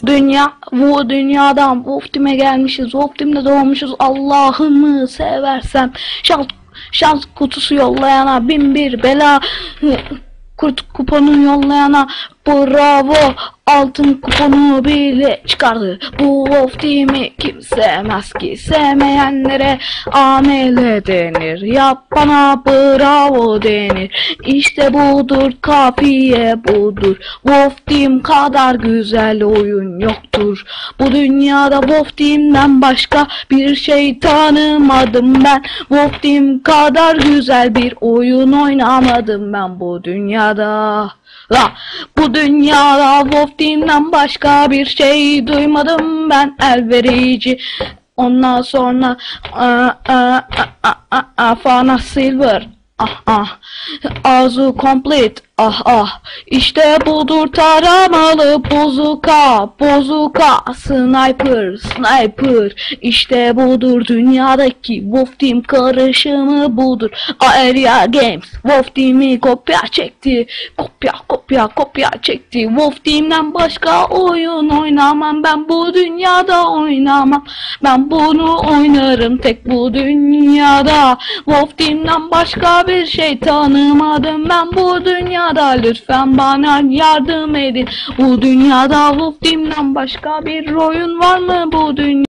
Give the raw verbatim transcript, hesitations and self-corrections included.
dünya, bu dünyadan Wolf Team'e gelmişiz. Wolf Team'de doğmuşuz. Allah'ımı seversen şans şans kutusu yollayana bin bir bela, kurt kuponu yollayana bravo, altın kuponu bile çıkardı. Bu Wolf Team'i kim sevmez ki? Sevmeyenlere amele denir, yapana bravo denir. İşte budur, kafiye budur. Wolf Team kadar güzel oyun yoktur. Bu dünyada Wolf Team'den başka bir şey tanımadım ben. Wolf Team kadar güzel bir oyun oynamadım ben bu dünyada. La, bu dünyada Wolf Team'den başka bir şey duymadım ben, el verici. Ondan sonra a, a, a, a, a, Fana Silver, ah ah, Azu Complete, ah ah. İşte budur taramalı bozuka, bozuka, sniper, sniper. İşte budur dünyadaki Wolf Team karışımı budur. Aeria Games Wolf Team'i kopya çekti, kopya kopya kopya çekti. Wolf Team'den başka oyun oynamam ben bu dünyada, oynamam. Ben bunu oynarım tek bu dünyada. Wolf Team'den başka bir şey tanımadım ben bu dünyada. Lütfen bana yardım edin. Bu dünyada Wolf Team'den başka bir oyun var mı bu dünyada?